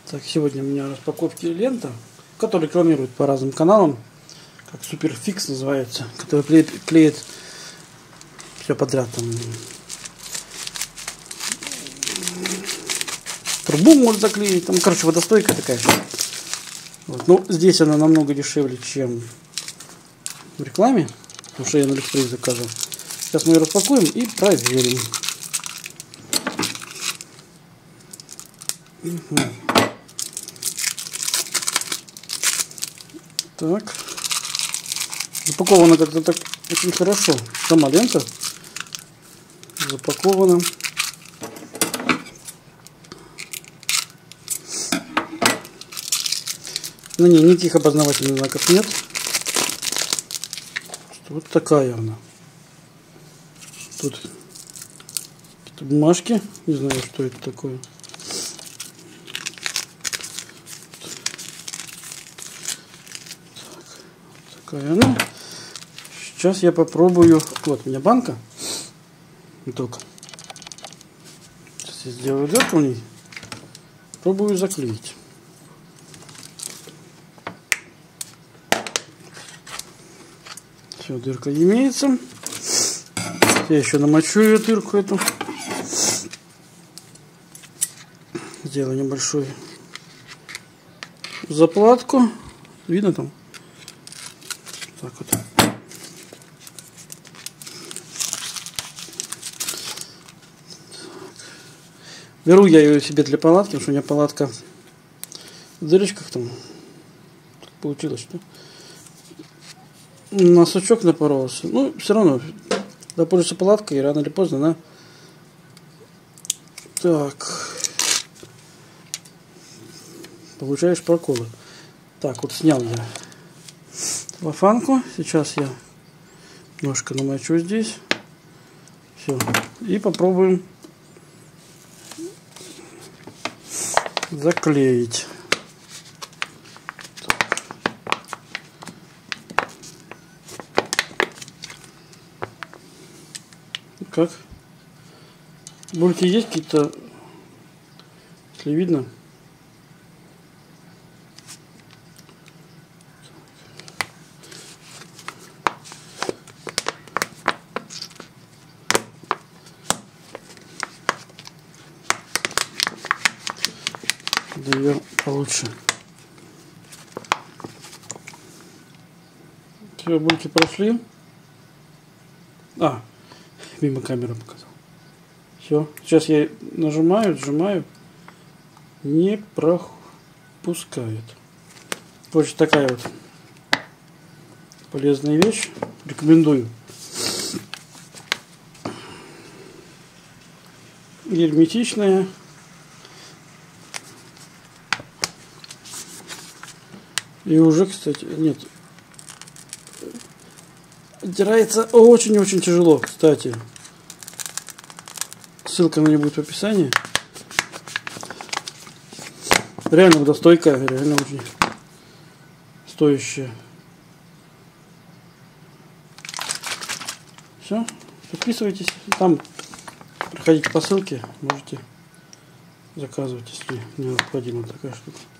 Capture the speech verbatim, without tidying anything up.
Так, сегодня у меня распаковки лента, которая рекламирует по разным каналам, как Суперфикс называется, который клеит, клеит все подряд. Там, трубу может заклеить, там, короче, водостойкая такая. Вот. Но здесь она намного дешевле, чем в рекламе, потому что я на Алиэкспресс заказывал. Сейчас мы ее распакуем и проверим. Угу. Так. Запакована как-то так очень хорошо. Сама лента запакована. На ней никаких опознавательных знаков нет. Вот такая она. Тут какие-то бумажки. Не знаю, что это такое. Такая она. Сейчас я попробую. Вот у меня банка. Только. Сейчас я сделаю дырку в ней. Пробую заклеить. Все, дырка имеется. Я еще намочу ее дырку эту. Сделаю небольшую заплатку. Видно там? Так вот. Беру я ее себе для палатки, потому что у меня палатка в дырочках там. Так получилось, что на сучок напоролся. Ну, все равно, когда пользуешься палаткой, рано или поздно она... Так. Получаешь проколы. Так, вот снял я лофанку. Сейчас я немножко намочу здесь. Все. И попробуем заклеить. Как? Бульки есть какие-то, если видно. Да ее получше. Все, бульки прошли. А, мимо камеры показал. Все. Сейчас я нажимаю, сжимаю. Не пропускает. Вот такая вот полезная вещь. Рекомендую. Герметичная. И уже, кстати, нет. Оттирается очень-очень тяжело, кстати. Ссылка на нее будет в описании. Реально водостойкая, реально очень стоящая. Все, подписывайтесь. Там проходите по ссылке, можете заказывать, если необходима такая штука.